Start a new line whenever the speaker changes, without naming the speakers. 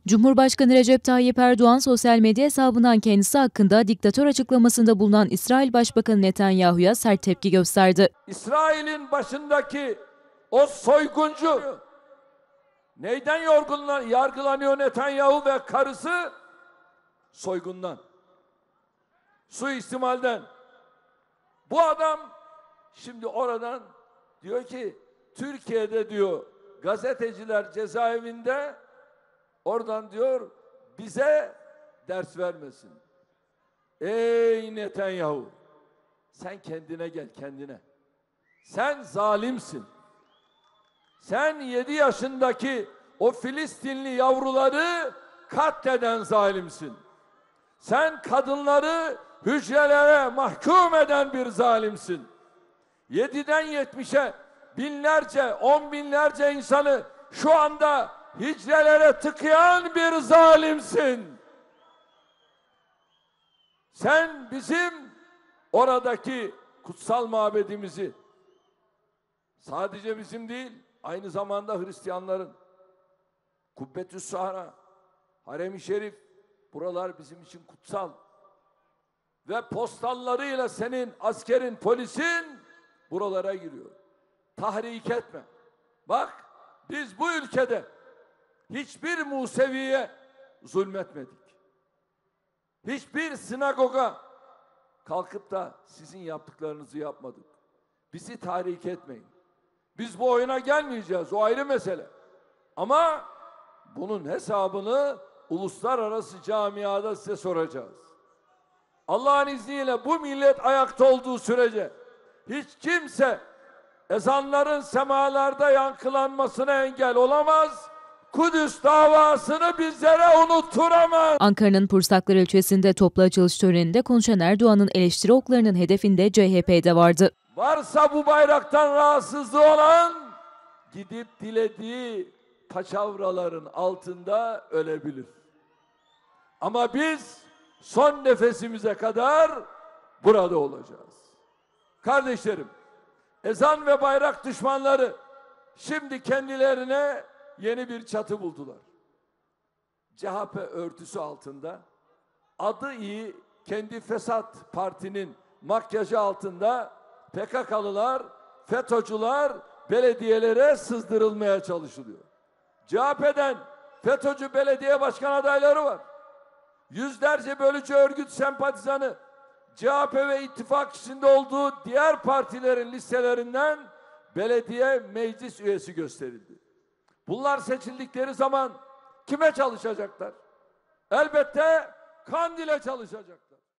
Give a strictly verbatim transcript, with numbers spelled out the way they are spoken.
Cumhurbaşkanı Recep Tayyip Erdoğan sosyal medya hesabından kendisi hakkında diktatör açıklamasında bulunan İsrail Başbakanı Netanyahu'ya sert tepki gösterdi.
İsrail'in başındaki o soyguncu neyden yorgunlan, yargılanıyor Netanyahu ve karısı? Soygundan, suistimalden. Bu adam şimdi oradan diyor ki Türkiye'de diyor gazeteciler cezaevinde, oradan diyor bize ders vermesin. Ey Netanyahu, sen kendine gel, kendine. Sen zalimsin. Sen yedi yaşındaki o Filistinli yavruları katleden zalimsin. Sen kadınları hücrelere mahkum eden bir zalimsin. Yediden yetmişe binlerce, on binlerce insanı şu anda hücrelere tıkayan bir zalimsin. Sen bizim oradaki kutsal mabedimizi, sadece bizim değil, aynı zamanda Hristiyanların, Kubbetü's Sahra, Harem-i Şerif, buralar bizim için kutsal. Ve postallarıyla senin askerin, polisin buralara giriyor. Tahrik etme. Bak, biz bu ülkede hiçbir Musevi'ye zulmetmedik. Hiçbir sinagoga kalkıp da sizin yaptıklarınızı yapmadık. Bizi tahrik etmeyin. Biz bu oyuna gelmeyeceğiz, o ayrı mesele. Ama bunun hesabını uluslararası camiada size soracağız. Allah'ın izniyle bu millet ayakta olduğu sürece hiç kimse ezanların semalarda yankılanmasına engel olamaz. Kudüs davasını bizlere unutturamaz.
Ankara'nın Pursaklar ilçesinde toplu açılış töreninde konuşan Erdoğan'ın eleştiri oklarının hedefinde C H P'de vardı.
Varsa bu bayraktan rahatsızlığı olan gidip dilediği paçavraların altında ölebilir. Ama biz son nefesimize kadar burada olacağız. Kardeşlerim, ezan ve bayrak düşmanları şimdi kendilerine yeni bir çatı buldular. C H P örtüsü altında, adı iyi kendi fesat partinin makyajı altında P K K'lılar, FETÖ'cüler belediyelere sızdırılmaya çalışılıyor. C H P'den FETÖ'cü belediye başkan adayları var. Yüzlerce bölücü örgüt sempatizanı C H P ve ittifak içinde olduğu diğer partilerin listelerinden belediye meclis üyesi gösterildi. Bunlar seçildikleri zaman kime çalışacaklar? Elbette Kandil'e çalışacaklar.